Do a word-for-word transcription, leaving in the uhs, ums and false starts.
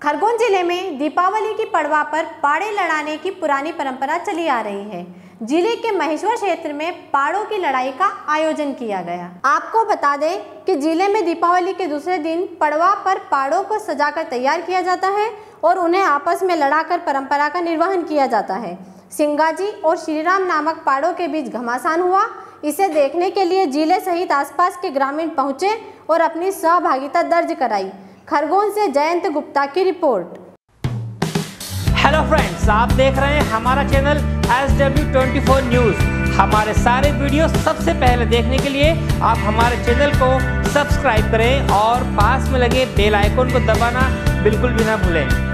खरगोन जिले में दीपावली की पड़वा पर पाड़े लड़ाने की पुरानी परंपरा चली आ रही है। जिले के महेश्वर क्षेत्र में पाड़ों की लड़ाई का आयोजन किया गया। आपको बता दें कि जिले में दीपावली के दूसरे दिन पड़वा पर पाड़ों को सजाकर तैयार किया जाता है और उन्हें आपस में लड़ाकर परंपरा का निर्वहन किया जाता है। सिंगाजी और श्रीराम नामक पाड़ों के बीच घमासान हुआ। इसे देखने के लिए जिले सहित आसपास के ग्रामीण पहुंचे और अपनी सहभागिता दर्ज कराई। खरगोन से जयंत गुप्ता की रिपोर्ट। हेलो फ्रेंड्स, आप देख रहे हैं हमारा channel S W twenty four news. हमारे सारे वीडियो सबसे पहले देखने के लिए आप हमारे चैनल को सब्सक्राइब करें और पास में लगे बेल आइकन को दबाना बिल्कुल भी ना भूलें।